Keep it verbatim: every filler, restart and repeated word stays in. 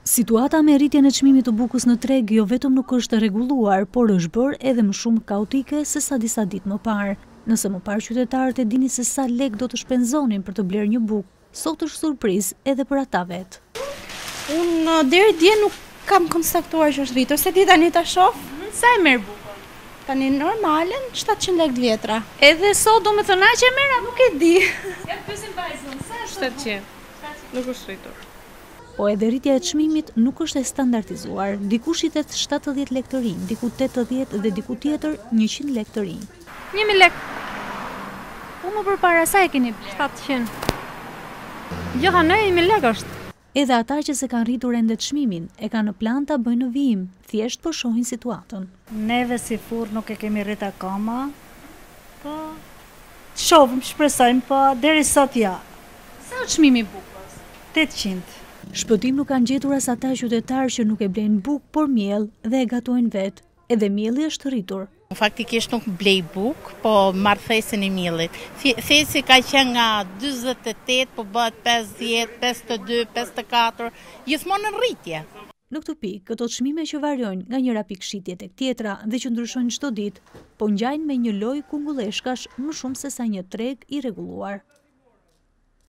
Situata me rritjen e çmimit të bukës në treg jo vetëm nuk është rregulluar, por është bërë edhe më shumë kaotike se sa disa ditë më parë. Nëse më parë qytetarët e dinin se sa lek do të shpenzonin për të blerë një bukë, sot është surprizë edhe për ata vetë. Unë deri dje nuk kam konstatuar që është rritur, se di tani ta shoh. Sa e merr bukën? Tani normalen shtatëqind lekë vjetra. Edhe sot do me thëna që e merr, Nuk e di. Ja pyesim vajzën, sa është shtatëqind? Nuk është rritur. Po edhe rritja e çmimit nuk është e standardizuar. Dikush i tet shtatëdhjetë lekë të rinj, diku tetëdhjetë dhe diku tjetër njëqind lekë të rinj. njëqind lekë. Po më përpara sa e keni bler? shtatëqind. Jo, ha në njëqind lekë është. Edhe ata që se kanë rritur ende çmimin, e kanë në plan ta bëjnë në vijim, thjesht po shohin situatën. Neve si furr nuk e kemi rrit akoma, po shohim, shpresojmë, po deri sot ja. Sa është çmimi i bukës? tetëqind. Shpëtim nuk kanë gjetur as ata qytetarë që nuk e blejnë bukë, por miell dhe e gatojnë vetë. Edhe mielli është rritur. Faktikisht nuk blej bukë, po marr thesin e miellit. Thesi ka qenë nga dyzet e tetë, po bëhet pesëdhjetë, pesëdhjetë e dy, pesëdhjetë e katër, gjithmonë në rritje. Në këtë pikë, këto çmime që varojnë nga njëra pikëshitje tek tjetra dhe që ndryshojnë çdo ditë, po ngjajnë me një lojë kungulleshkash më shumë se sa një treg i rregulluar.